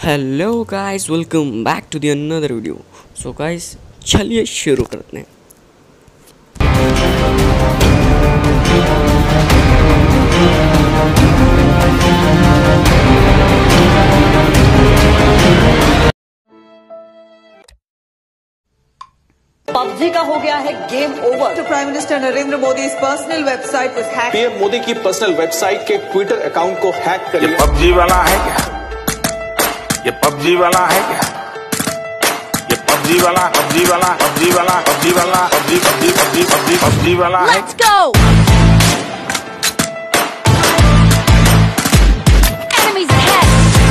Hello guys, welcome back to the another video. So guys, चलिए शुरू करते हैं। पबजी का हो गया है गेम ओवर। तो prime minister Narendra Modi personal website was hacked। PM Modi की पर्सनल वेबसाइट के ट्विटर अकाउंट को हैक कर ये पबजी वाला है क्या? ये पबजी वाला है क्या? ये पबजी वाला पबजी वाला पबजी वाला पबजी वाला PUBG PUBG PUBG PUBG PUBG वाला है। Let's go! Enemies ahead!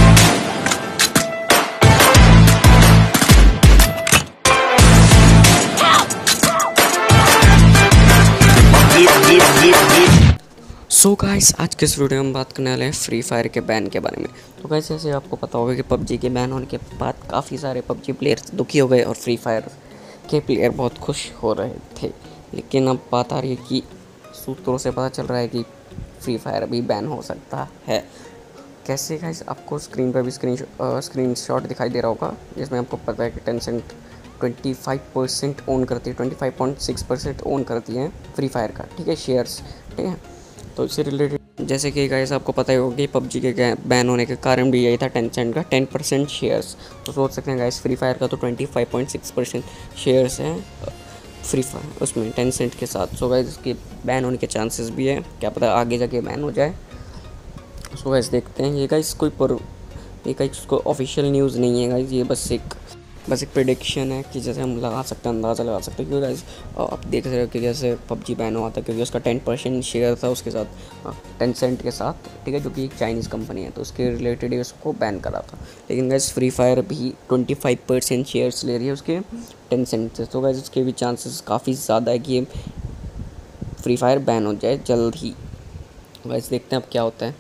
PUBG PUBG PUBG PUBG. So guys, आज के इस वीडियो में हम बात करने वाले हैं फ्री फायर के बैन के बारे में। तो गाइस, जैसे आपको पता होगा कि पबजी के बैन होने के बाद काफ़ी सारे पबजी प्लेयर्स दुखी हो गए और फ्री फायर के प्लेयर बहुत खुश हो रहे थे। लेकिन अब बात आ रही है कि सूत्रों से पता चल रहा है कि फ्री फायर भी बैन हो सकता है। कैसे गाइस, आपको स्क्रीन पर भी स्क्रीन शॉट दिखाई दे रहा होगा, जिसमें आपको पता है कि टेंसेंट 25% ओन करती है, 25.6% ओन करती है फ्री फायर का, ठीक है, शेयर्स, ठीक है। तो इससे रिलेटेड जैसे कि गाइस आपको पता ही होगा कि पबजी के बैन होने के कारण भी यही था, टेंसेंट का 10% शेयर्स। तो सोच सकते हैं गाइस, फ्री फायर का तो 25.6% शेयर्स हैं फ्री फायर उसमें टेंसेंट के साथ। सो गाइस, इसके बैन होने के चांसेस भी है, क्या पता आगे जाके बैन हो जाए। सो गाइस, देखते हैं। ये गाइस कोई ऑफिशियल न्यूज़ नहीं है गाइस, ये बस एक प्रेडिक्शन है कि जैसे हम लगा सकते हैं, अंदाज़ा लगा सकते हैं। क्योंकि गाइस आप देख रहे हो कि जैसे पबजी बैन हुआ था क्योंकि उसका 10% शेयर था उसके साथ, टेंसेंट के साथ, ठीक है, जो कि एक चाइनीज़ कंपनी है, तो उसके रिलेटेड ही उसको बैन करा था। लेकिन गाइस फ्री फायर भी 25% शेयर्स ले रही है उसके टेंसेंट से। तो गाइस उसके भी चांसेस काफ़ी ज़्यादा है कि ये फ्री फायर बैन हो जाए जल्द ही। गाइस देखते हैं अब क्या होता है।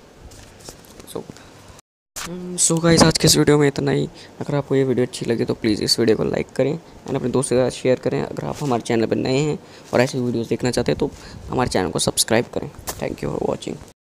सो गाइस, आज के इस वीडियो में इतना ही। अगर आपको ये वीडियो अच्छी लगे तो प्लीज़ इस वीडियो को लाइक करें एंड अपने दोस्तों के साथ शेयर करें। अगर आप हमारे चैनल पर नए हैं और ऐसी वीडियोस देखना चाहते हैं तो हमारे चैनल को सब्सक्राइब करें। Thank you for watching.